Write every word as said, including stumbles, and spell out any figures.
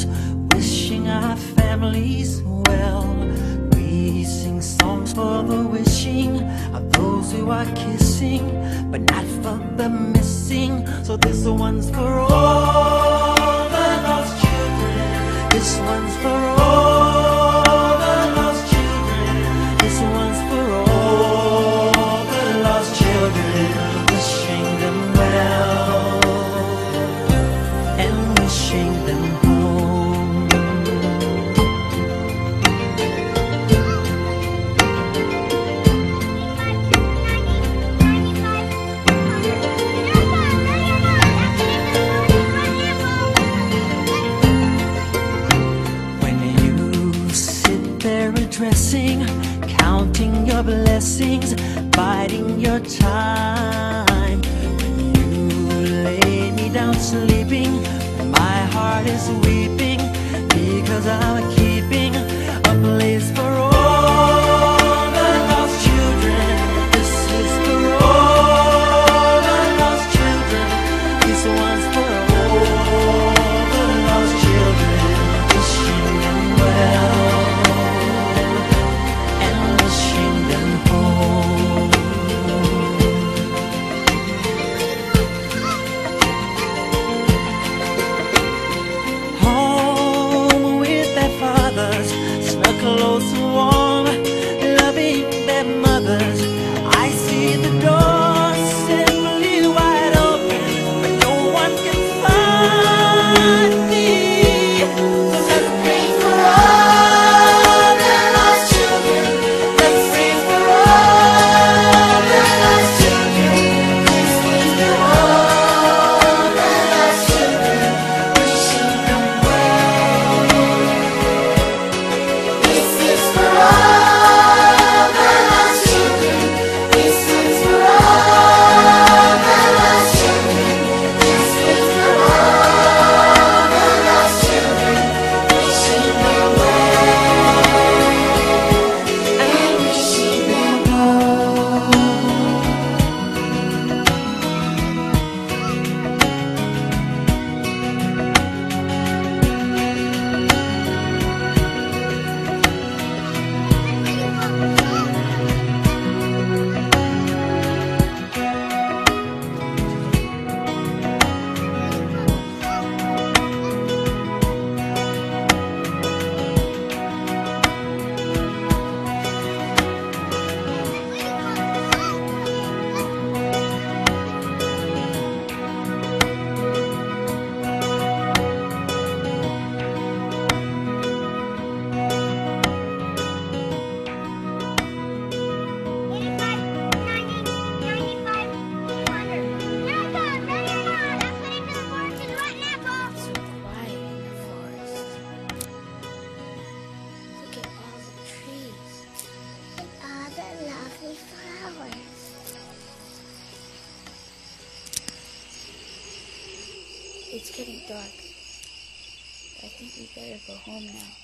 carols, wishing our families well. We sing songs for the wishing of those who are kissing, but not for the missing. So this one's for all the lost children. This one's for all the lost children. This one's for all the lost children, wishing them well and wishing them home. When you sit there addressing, counting your blessings, biding your time, when you lay me down sleeping, my heart is weeping, because I'm keeping a place for all the lost children. This is for all the lost children. This one's for all the lost children, wishing them well and wishing them home. Home with their fathers, snug, close and warm, loving their mothers. I see the door simply wide open, but no one can find me. So let's pray for all the lost children. Let's pray for all the lost children. Let's pray for all the lost children, wishing them well. This is for all the lost children. This is for all the lost children. This is for all the lost children, wishing them well and wishing them home. It's getting dark. I think we better go home now.